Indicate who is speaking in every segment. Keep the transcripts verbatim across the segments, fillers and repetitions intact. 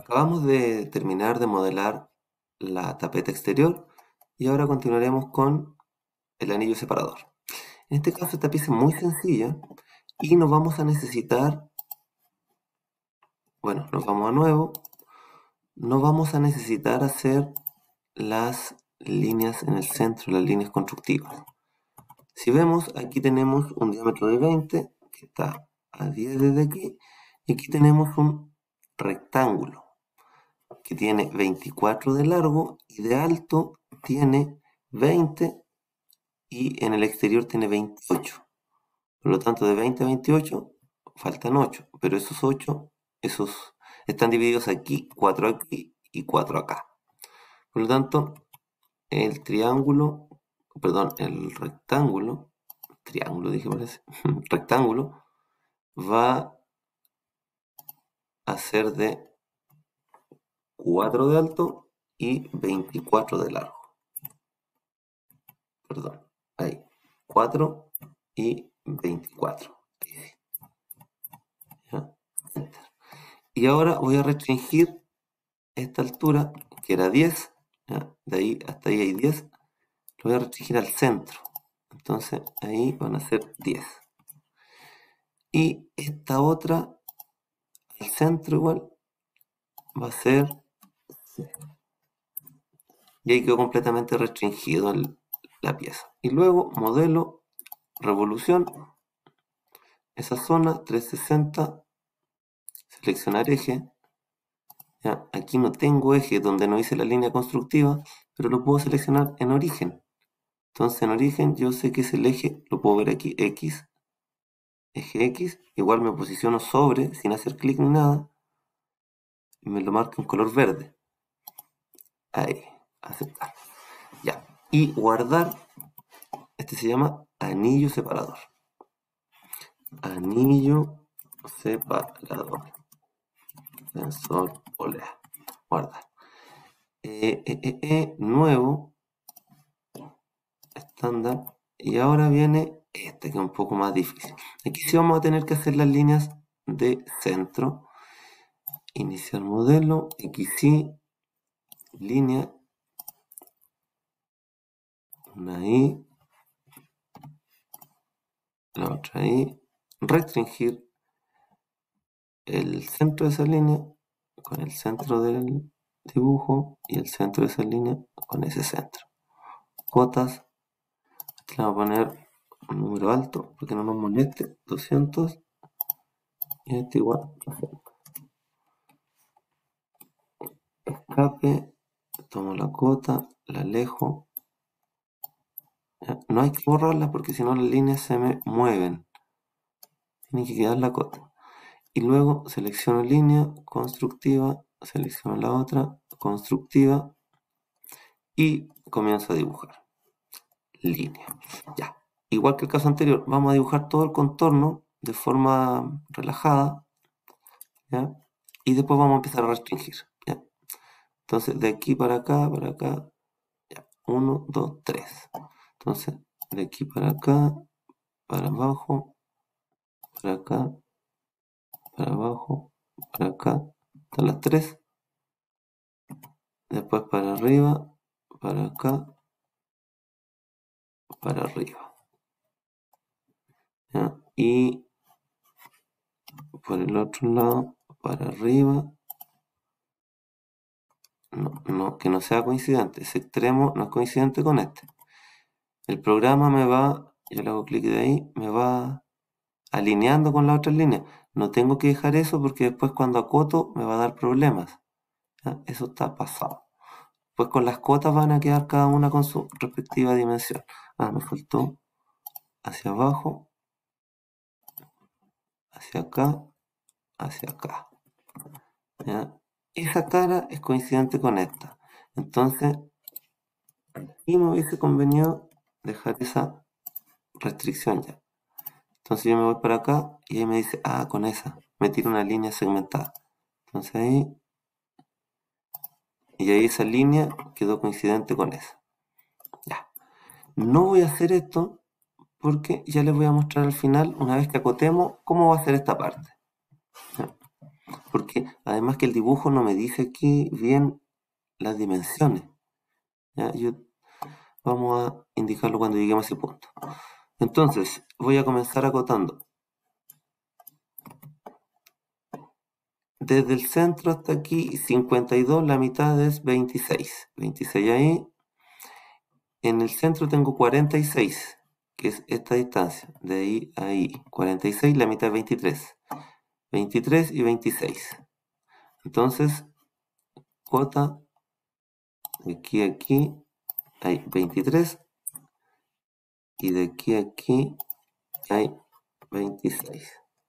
Speaker 1: Acabamos de terminar de modelar la tapeta exterior y ahora continuaremos con el anillo separador. En este caso esta pieza es muy sencilla y nos vamos a necesitar, bueno, nos vamos a nuevo, no vamos a necesitar hacer las líneas en el centro, las líneas constructivas. Si vemos, aquí tenemos un diámetro de veinte que está a diez desde aquí y aquí tenemos un rectángulo que tiene veinticuatro de largo y de alto tiene veinte y en el exterior tiene veintiocho. Por lo tanto, de veinte a veintiocho faltan ocho, pero esos ocho esos están divididos aquí, cuatro aquí y cuatro acá. Por lo tanto, el triángulo, perdón, el rectángulo, triángulo dije parece, rectángulo va a ser de cuatro de alto y veinticuatro de largo. Perdón, ahí, cuatro y veinticuatro. ¿Ya? Y ahora voy a restringir esta altura, que era diez, ¿ya? De ahí hasta ahí hay diez, lo voy a restringir al centro. Entonces ahí van a ser diez. Y esta otra, al centro igual, va a ser cero. Y ahí quedó completamente restringido el, la pieza. Y luego, modelo, revolución, esa zona, trescientos sesenta, seleccionar eje. ¿Ya? Aquí no tengo eje donde no hice la línea constructiva, pero lo puedo seleccionar en origen. Entonces en origen yo sé que es el eje, lo puedo ver aquí, X, eje X, igual me posiciono sobre, sin hacer clic ni nada, y me lo marca en color verde. Ahí, aceptar. Ya, y guardar, este se llama anillo separador. Anillo separador. Sensor polea. Guardar. Eh, eh, eh, eh, nuevo. Estándar. Y ahora viene este que es un poco más difícil. Aquí sí vamos a tener que hacer las líneas de centro. Iniciar modelo. Aquí sí. Línea. Una ahí. La otra ahí. Restringir el centro de esa línea con el centro del dibujo y el centro de esa línea con ese centro. Cuotas. Le vamos a poner un número alto para que no nos moleste. doscientos. Y este igual. Escape. Tomo la cuota. La alejo. No hay que borrarla porque si no las líneas se me mueven. Tiene que quedar la cota. Y luego selecciono línea constructiva. Selecciono la otra constructiva. Y comienzo a dibujar. Línea. Ya. Igual que el caso anterior, vamos a dibujar todo el contorno de forma relajada, ¿ya? Y después vamos a empezar a restringir, ¿ya? Entonces, de aquí para acá, para acá, ya. uno, dos, tres. Entonces, de aquí para acá, para abajo, para acá, para abajo, para acá, están las tres. Después para arriba, para acá, para arriba, ¿ya? Y por el otro lado, para arriba. No, no, que no sea coincidente. Ese extremo no es coincidente con este. El programa me va, yo le hago clic de ahí, me va alineando con la otra línea. No tengo que dejar eso porque después cuando acoto me va a dar problemas. ¿Ya? Eso está pasado. Pues con las cotas van a quedar cada una con su respectiva dimensión. Ah, me faltó hacia abajo, hacia acá, hacia acá. ¿Ya? Esa cara es coincidente con esta. Entonces, aquí me hubiese convenido dejar esa restricción ya. Entonces yo me voy para acá y ahí me dice, ah, con esa, me tira una línea segmentada. Entonces ahí, y ahí esa línea quedó coincidente con esa. Ya. No voy a hacer esto porque ya les voy a mostrar al final, una vez que acotemos, cómo va a ser esta parte. ¿Ya? porque además que el dibujo no me dice aquí bien las dimensiones. ¿Ya? Yo, vamos a indicarlo cuando lleguemos a ese punto. Entonces, voy a comenzar acotando. Desde el centro hasta aquí, cincuenta y dos, la mitad es veintiséis. veintiséis ahí. En el centro tengo cuarenta y seis, que es esta distancia. De ahí a ahí. cuarenta y seis, la mitad es veintitrés. veintitrés y veintiséis. Entonces, cota de aquí a aquí hay veintitrés. Y de aquí a aquí hay veintiséis.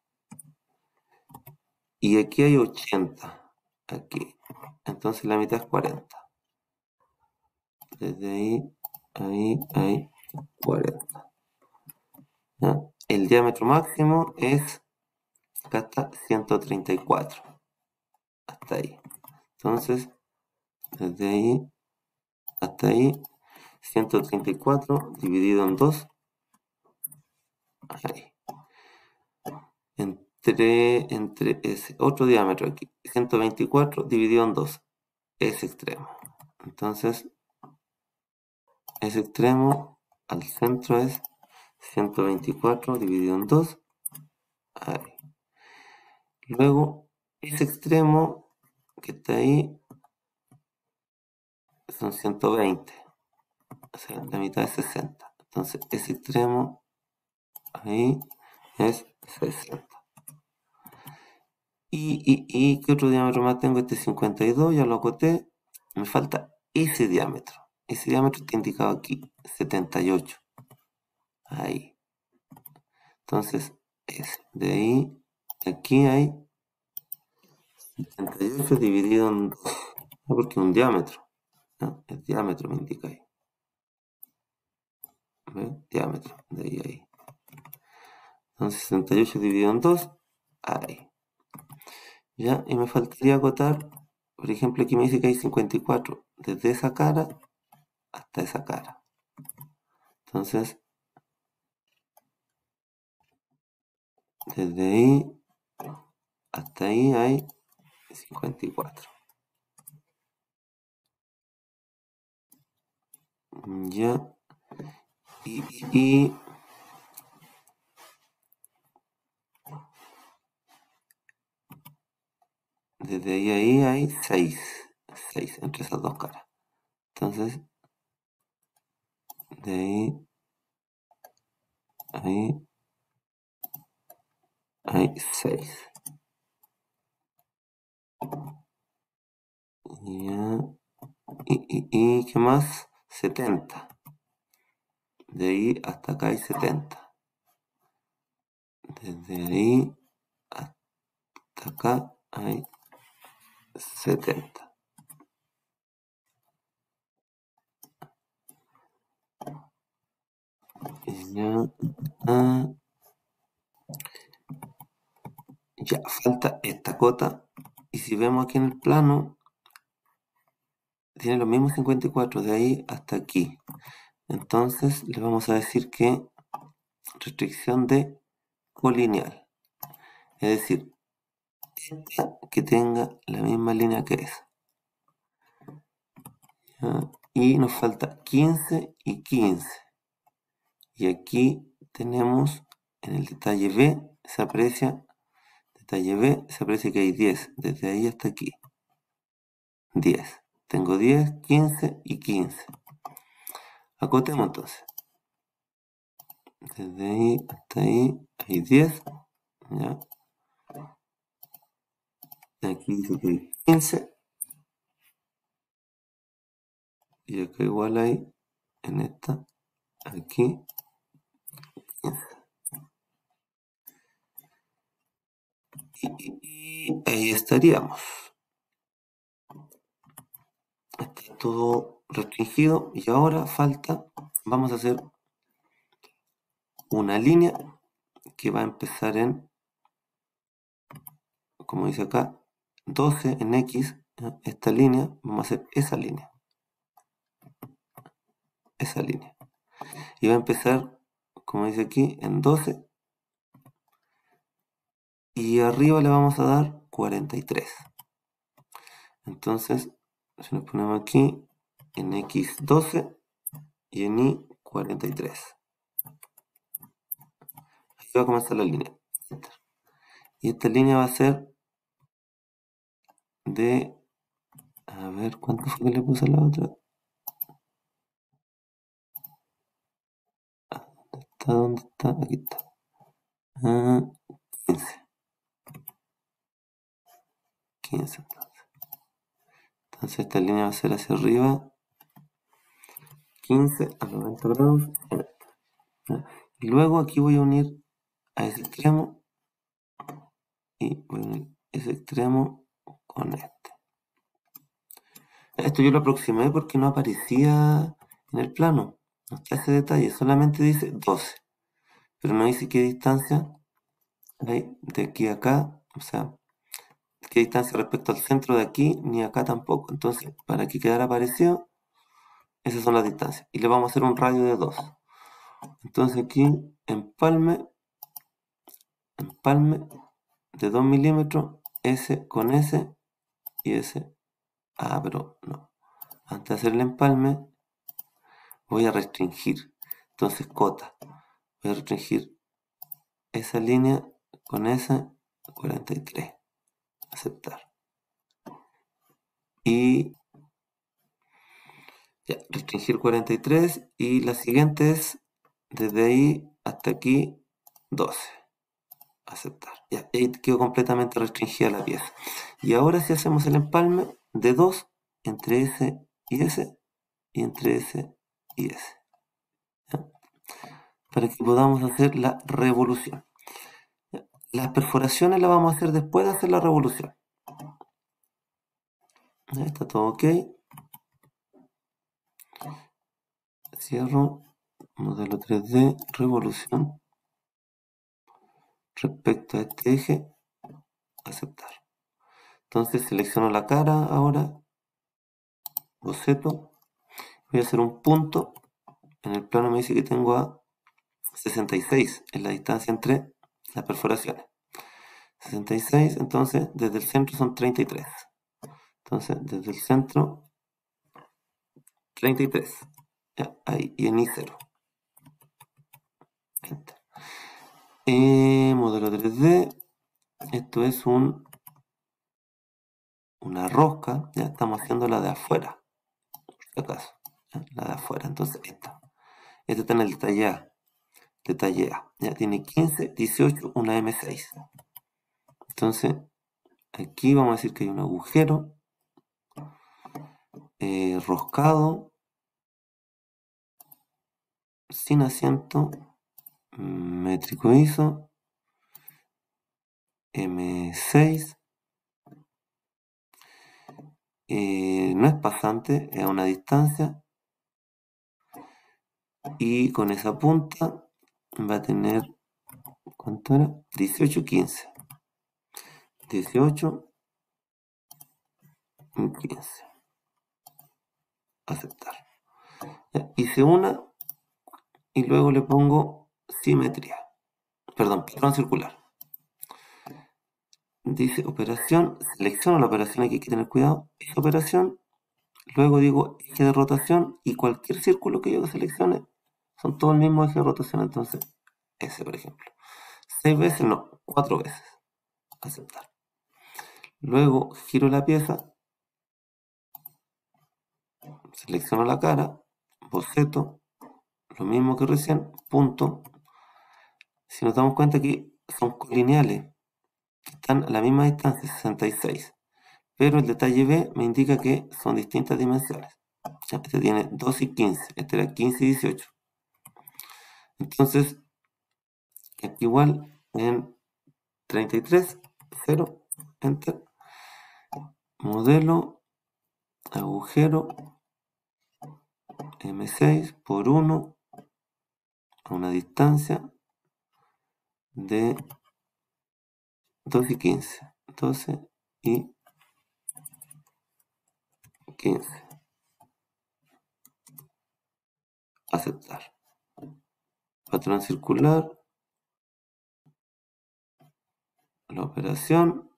Speaker 1: Y aquí hay ochenta. Aquí. Entonces la mitad es cuarenta. Desde ahí, ahí, ahí, cuarenta. ¿Ya? El diámetro máximo es, acá está, ciento treinta y cuatro. Hasta ahí. Entonces, desde ahí hasta ahí, ciento treinta y cuatro dividido en dos. Ahí. Entre, entre ese otro diámetro aquí, ciento veinticuatro dividido en dos. Ese extremo. Entonces, ese extremo al centro es ciento veinticuatro dividido en dos. Ahí. Luego, ese extremo que está ahí son ciento veinte. O sea, la mitad es sesenta. Entonces, ese extremo ahí es sesenta. Y, y, y ¿qué otro diámetro más tengo? Este cincuenta y dos, ya lo acoté. Me falta ese diámetro. Ese diámetro está indicado aquí, setenta y ocho. Ahí. Entonces, ese. De ahí, aquí hay setenta y ocho dividido en dos. No, porque es un diámetro. ¿No? El diámetro me indica ahí. ¿Ve? Diámetro. De ahí a ahí. Entonces, sesenta y ocho dividido en dos. Ahí. Ya, y me faltaría acotar, por ejemplo, aquí me dice que hay cincuenta y cuatro desde esa cara hasta esa cara. Entonces, desde ahí hasta ahí hay cincuenta y cuatro. Ya. Y, y, y desde ahí a ahí hay seis. seis entre esas dos caras. Entonces, de ahí, ahí, hay seis. Ya. Y, y, y, ¿qué más? setenta. De ahí hasta acá hay setenta. Desde ahí hasta acá hay setenta. Y ya, ah, ya falta esta cota. Y si vemos aquí en el plano, tiene los mismos cincuenta y cuatro de ahí hasta aquí. Entonces le vamos a decir que restricción de colineal. Es decir, esta que tenga la misma línea que esa. ¿Ya? Y nos falta quince y quince. Y aquí tenemos en el detalle B, se aprecia, detalle B, se aprecia que hay diez, desde ahí hasta aquí. diez. Tengo diez, quince y quince. Acotemos entonces. Desde ahí hasta ahí hay diez. ¿Ya? Aquí dice que hay quince. Y acá igual hay en esta, aquí, quince. Y, y, y ahí estaríamos. Está todo restringido. Y ahora falta, vamos a hacer una línea que va a empezar en, como dice acá, doce en X. ¿Ya? Esta línea, vamos a hacer esa línea. Esa línea. Y va a empezar, como dice aquí, en doce. Y arriba le vamos a dar cuarenta y tres. Entonces, si nos ponemos aquí en X doce y en Y cuarenta y tres. Aquí va a comenzar la línea. Y esta línea va a ser de... A ver, ¿cuánto fue que le puse a la otra? ¿Está dónde está? Aquí está. Ah, quince. quince entonces. Entonces esta línea va a ser hacia arriba. quince a noventa grados. Y luego aquí voy a unir a ese extremo. Y voy a unir ese extremo con este. Esto yo lo aproximé porque no aparecía en el plano. No está ese detalle. Solamente dice doce. Pero no dice qué distancia hay de aquí a acá. O sea, qué distancia respecto al centro de aquí, ni acá tampoco. Entonces, para que quedara parecido, esas son las distancias. Y le vamos a hacer un radio de dos. Entonces aquí, empalme, empalme de dos milímetros, S con S y S. Ah, pero no. Antes de hacer el empalme, voy a restringir. Entonces, cota. Voy a restringir esa línea con esa cuarenta y tres. Aceptar. Y ya, restringir cuarenta y tres. Y la siguiente es desde ahí hasta aquí doce. Aceptar. Ya, ahí quedó completamente restringida la pieza. Y ahora si hacemos el empalme de dos entre S y S y entre S y S. ¿Ya? Para que podamos hacer la revolución. ¿Ya? Las perforaciones las vamos a hacer después de hacer la revolución. ¿Ya? Está todo ok. Cierro. Modelo tres D. Revolución. Respecto a este eje. Aceptar. Entonces selecciono la cara ahora. Boceto. Voy a hacer un punto. En el plano me dice que tengo a sesenta y seis en la distancia entre las perforaciones. sesenta y seis, entonces desde el centro son treinta y tres. Entonces desde el centro, treinta y tres. Ya, ahí, y en I cero. Enter. Eh, modelo tres D. Esto es un una rosca. Ya estamos haciendo la de afuera. Por si acaso. ¿Ya? La de afuera. Entonces esta. Esta está en el detalle A. Detalle A. Ya tiene quince, dieciocho, una M seis. Entonces, aquí vamos a decir que hay un agujero eh, roscado sin asiento métrico I S O M seis. Eh, no es pasante, es a una distancia. Y con esa punta va a tener, ¿cuánto era? dieciocho, quince. dieciocho y quince. Aceptar. Ya, hice una y luego le pongo simetría. Perdón, patrón circular. Dice operación, selecciono la operación, aquí hay que tener cuidado. Esa operación, luego digo eje de rotación y cualquier círculo que yo seleccione son todos el mismo eje de rotación, entonces ese por ejemplo. Seis veces, no, cuatro veces. Aceptar. Luego giro la pieza, selecciono la cara, boceto, lo mismo que recién, punto. Si nos damos cuenta aquí son colineales, que están a la misma distancia, sesenta y seis. Pero el detalle B me indica que son distintas dimensiones. Este tiene dos y quince, este era quince y dieciocho. Entonces, aquí igual en treinta y tres, cero, enter. Modelo, agujero, M seis por uno a una distancia de dos y quince. doce y quince. Aceptar. Patrón circular. La operación.